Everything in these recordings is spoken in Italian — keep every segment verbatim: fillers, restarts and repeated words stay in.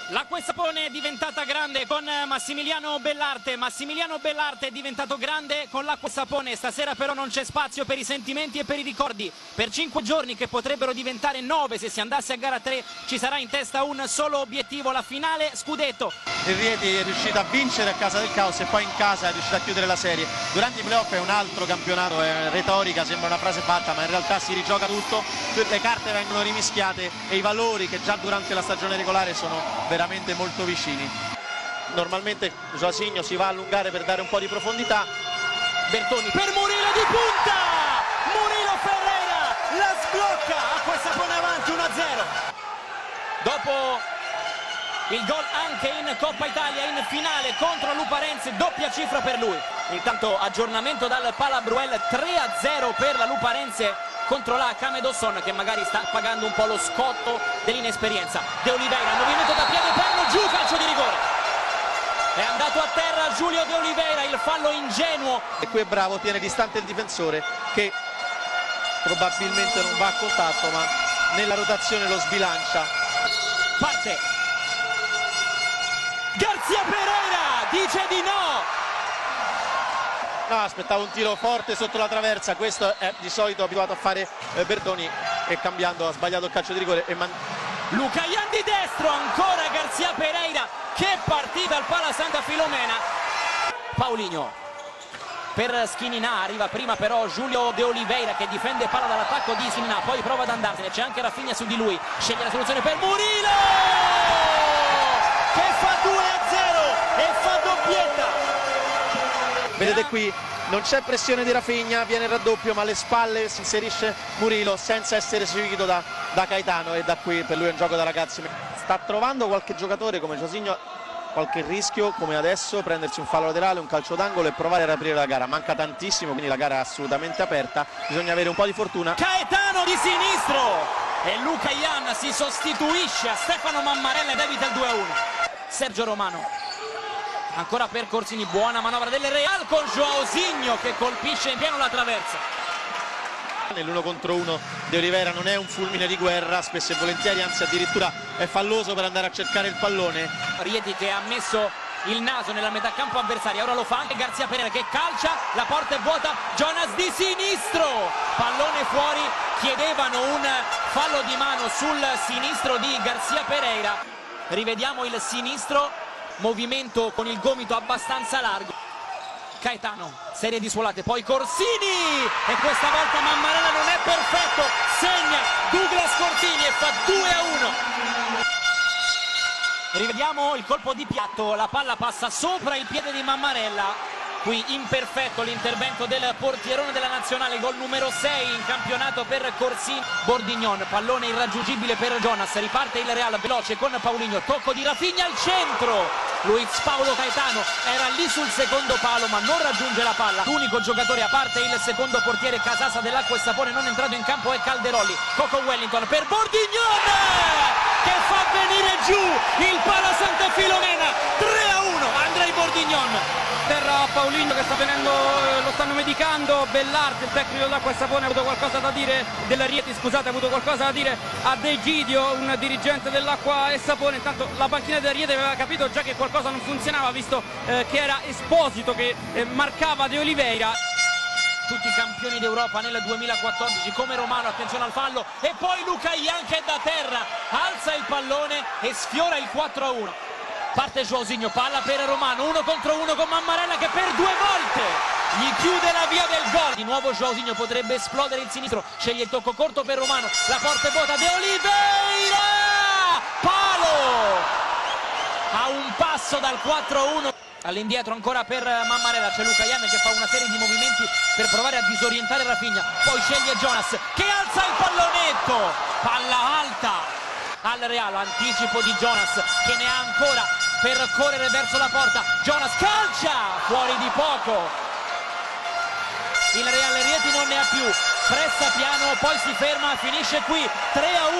L'acqua Sapone è diventata grande con Massimiliano Bellarte. Massimiliano Bellarte è diventato grande con l'acqua Sapone. Stasera però non c'è spazio per i sentimenti e per i ricordi. Per cinque giorni che potrebbero diventare nove se si andasse a gara tre, ci sarà in testa un solo obiettivo, la finale scudetto. Il Rieti è riuscito a vincere a casa del Caos e poi in casa è riuscito a chiudere la serie. Durante i playoff è un altro campionato, è retorica, sembra una frase fatta, ma in realtà si rigioca tutto, le carte vengono rimischiate e i valori che già durante la stagione regolare sono veramente molto vicini. Normalmente Joasigno si va a allungare per dare un po' di profondità. Bertoni per Murilo di punta! Murilo Ferreira la sblocca! Acqua Sapone avanti uno a zero. Dopo il gol anche in Coppa Italia in finale contro Luparense, doppia cifra per lui. Intanto aggiornamento dal Palabruel, tre a zero per la Luparense contro la Camedosson, che magari sta pagando un po' lo scotto dell'inesperienza. De Oliveira, movimento da piede perno, giù, calcio di rigore. È andato a terra Giulio De Oliveira, il fallo ingenuo. E qui è bravo, tiene distante il difensore che probabilmente non va a contatto, ma nella rotazione lo sbilancia. Parte Garzia Pereira, dice di no. No, aspettavo un tiro forte sotto la traversa, questo è di solito abituato a fare eh, Bertoni, e cambiando ha sbagliato il calcio di rigore. E man... Luca Ian di destro, ancora Garzia Pereira, che partita al Pala Santa Filomena. Paulinho per Schininà, arriva prima però Giulio De Oliveira che difende palla dall'attacco di Schininà, poi prova ad andarsene, c'è anche Rafinha su di lui, sceglie la soluzione per Murilo che fa due a zero e fa doppietta. Vedete qui, non c'è pressione di Rafinha, viene il raddoppio, ma alle spalle si inserisce Murilo senza essere seguito da, da Caetano, e da qui per lui è un gioco da ragazzi. Sta trovando qualche giocatore come Joasigno, qualche rischio come adesso, prendersi un fallo laterale, un calcio d'angolo e provare ad aprire la gara. Manca tantissimo, quindi la gara è assolutamente aperta, bisogna avere un po' di fortuna. Caetano di sinistro e Luca Ian si sostituisce a Stefano Mammarella ed evita il due a uno. Sergio Romano ancora per Corsini, buona manovra del Real con Joasigno che colpisce in pieno la traversa. Nell'uno contro uno De Oliveira non è un fulmine di guerra, spesso e volentieri, anzi addirittura è falloso per andare a cercare il pallone. Rieti che ha messo il naso nella metà campo avversaria, ora lo fa anche Garzia Pereira che calcia, la porta è vuota, Jonas di sinistro, pallone fuori, chiedevano un fallo di mano sul sinistro di Garzia Pereira. Rivediamo il sinistro, movimento con il gomito abbastanza largo. Caetano, serie di suolate, poi Corsini e questa volta Mammarella non è perfetto, segna Douglas Corsini e fa due a uno. Rivediamo il colpo di piatto, la palla passa sopra il piede di Mammarella. Qui imperfetto l'intervento del portierone della nazionale, gol numero sei in campionato per Corsini. Bordignon, pallone irraggiungibile per Jonas, riparte il Real veloce con Paulinho, tocco di Rafinha al centro. Luiz Paolo Caetano era lì sul secondo palo ma non raggiunge la palla. L'unico giocatore a parte il secondo portiere Casasa dell'Acqua Sapone non entrato in campo è Calderoli. Coco Wellington per Bordignon che fa venire giù il Pala Santa Filomena. Tre a uno Andrei Bordignon. Terra Paulinho che sta venendo, eh, lo stanno medicando. Bellarte, il tecnico dell'Acqua Sapone, ha avuto qualcosa da dire, della Rieti scusate, ha avuto qualcosa da dire a De Gidio, un dirigente dell'Acqua Sapone. Intanto la panchina della Rieti aveva capito già che qualcosa non funzionava, visto eh, che era Esposito che eh, marcava De Oliveira. Tutti campioni d'Europa nel duemilaquattordici come Romano, attenzione al fallo, e poi Luca Ian che da terra alza il pallone e sfiora il quattro a uno. Parte Joasigno, palla per Romano, uno contro uno con Mammarella che per due volte gli chiude la via del gol. Di nuovo Joasigno, potrebbe esplodere il sinistro, sceglie il tocco corto per Romano, la porta è vuota, De Oliveira! Palo! A un passo dal quattro a uno. All'indietro ancora per Mammarella, c'è Luca Ian che fa una serie di movimenti per provare a disorientare Rafinha, poi sceglie Jonas che alza il pallonetto, palla alta al Real, anticipo di Jonas che ne ha ancora per correre verso la porta. Jonas calcia fuori di poco, il Real Rieti non ne ha più, pressa piano, poi si ferma, finisce qui tre a uno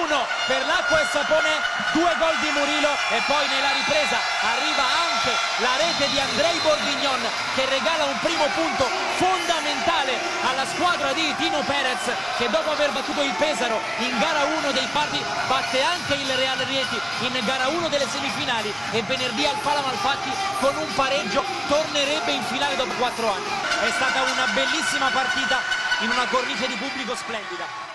per l'acqua e sapone, due gol di Murillo e poi nella ripresa arriva anche la rete di Andrei Bourguignon che regala un primo punto fondamentale alla squadra di Tino Perez, che dopo aver battuto il Pesaro in gara uno dei quarti batte anche il Real Rieti in gara uno delle semifinali e venerdì al Fala Malfatti con un pareggio tornerebbe in finale dopo quattro anni. È stata una bellissima partita in una cornice di pubblico splendida.